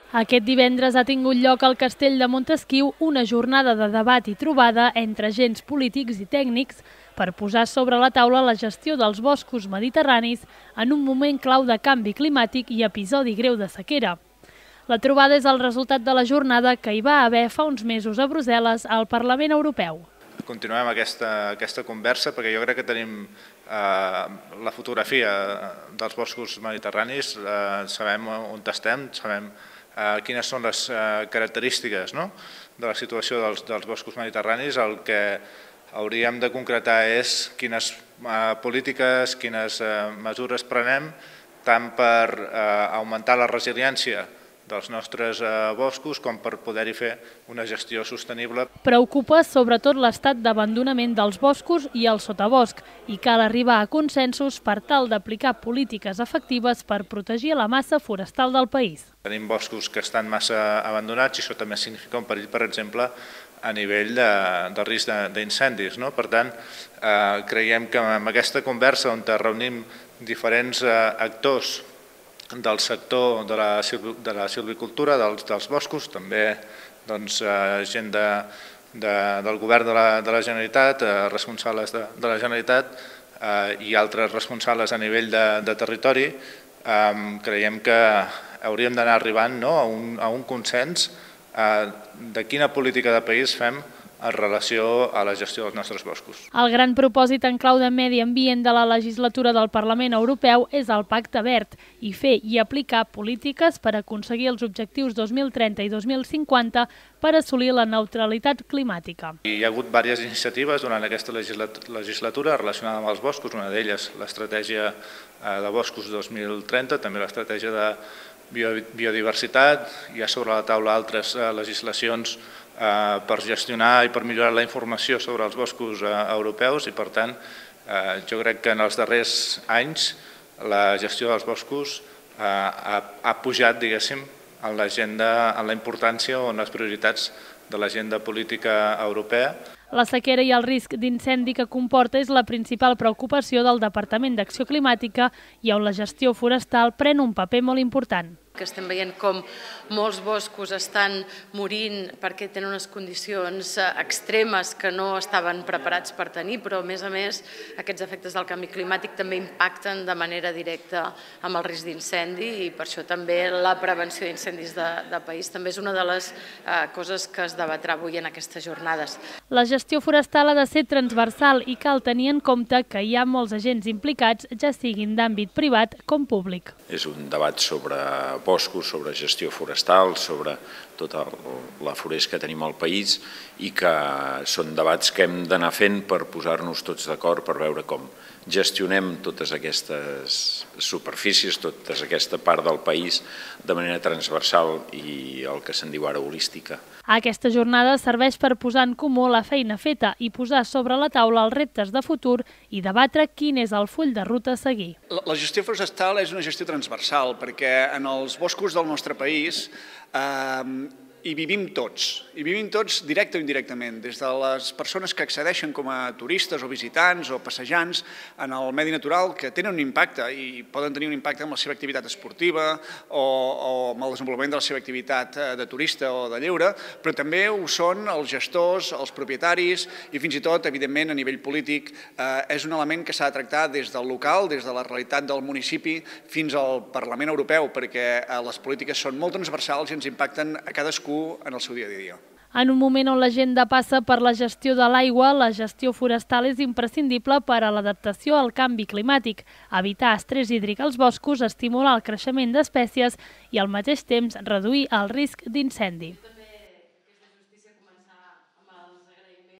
Aquest divendres ha tingut lloc al Castell de Montesquiu una jornada de debat i trobada entre agents polítics i tècnics per posar sobre la taula la gestió dels boscos mediterranis en un moment clau de canvi climàtic i episodi greu de sequera. La trobada és el resultat de la jornada que hi va haver fa uns mesos a Brussel·les al Parlament Europeu. Continuem aquesta conversa perquè jo crec que tenim la fotografia dels boscos mediterranis, sabem on estem, sabem quines són les característiques de la situació dels boscos mediterranis. El que hauríem de concretar és quines polítiques, quines mesures prenem tant per augmentar la resiliència dels nostres boscos com per poder-hi fer una gestió sostenible. Preocupa sobretot l'estat d'abandonament dels boscos i el sotabosc i cal arribar a consensos per tal d'aplicar polítiques efectives per protegir la massa forestal del país. Tenim boscos que estan massa abandonats i això també significa un perill, per exemple, a nivell de risc d'incendis. Per tant, creiem que amb aquesta conversa on reunim diferents actors del sector de la silvicultura, dels boscos, també gent del govern de la Generalitat, responsables de la Generalitat i altres responsables a nivell de territori, creiem que hauríem d'anar arribant a un consens de quina política de país fem en relació a la gestió dels nostres boscos. El gran propòsit en clau de medi ambient de la legislatura del Parlament Europeu és el Pacte Verd i fer i aplicar polítiques per aconseguir els objectius 2030 i 2050 per assolir la neutralitat climàtica. Hi ha hagut diverses iniciatives durant aquesta legislatura relacionades amb els boscos, una d'elles l'estratègia de boscos 2030, també l'estratègia de biodiversitat, hi ha sobre la taula altres legislacions per gestionar i per millorar la informació sobre els boscos europeus i, per tant, jo crec que en els darrers anys la gestió dels boscos ha pujat, diguéssim, en l'agenda, en la importància o en les prioritats de l'agenda política europea. La sequera i el risc d'incendi que comporta és la principal preocupació del Departament d'Acció Climàtica i on la gestió forestal pren un paper molt important. Que estem veient com molts boscos estan morint perquè tenen unes condicions extremes que no estaven preparats per tenir, però a més aquests efectes del canvi climàtic també impacten de manera directa amb el risc d'incendi i per això també la prevenció d'incendis de país també és una de les coses que es debatrà avui en aquestes jornades. La gestió forestal ha de ser transversal i cal tenir en compte que hi ha molts agents implicats, ja siguin d'àmbit privat com públic. És un debat sobre boscos, sobre gestió forestal, sobre tota la forest que tenim al país i que són debats que hem d'anar fent per posar-nos tots d'acord per veure com gestionem totes aquestes superfícies, tota aquesta part del país de manera transversal i el que se'n diu ara holística. Aquesta jornada serveix per posar en comú la feina feta i posar sobre la taula els reptes de futur i debatre quin és el full de ruta a seguir. La gestió forestal és una gestió transversal perquè en els boscos del nostre país hi vivim tots directe o indirectament, des de les persones que accedeixen com a turistes o visitants o passejants en el medi natural que tenen un impacte i poden tenir un impacte en la seva activitat esportiva o en el desenvolupament de la seva activitat de turista o de lleure, però també ho són els gestors, els propietaris i fins i tot, evidentment, a nivell polític és un element que s'ha de tractar des del local, des de la realitat del municipi fins al Parlament Europeu, perquè les polítiques són molt transversals i ens impacten a cadascú en el seu dia a dia. En un moment on l'agenda passa per la gestió de l'aigua, la gestió forestal és imprescindible per a l'adaptació al canvi climàtic, evitar estrès hídric als boscos, estimular el creixement d'espècies i al mateix temps reduir el risc d'incendi.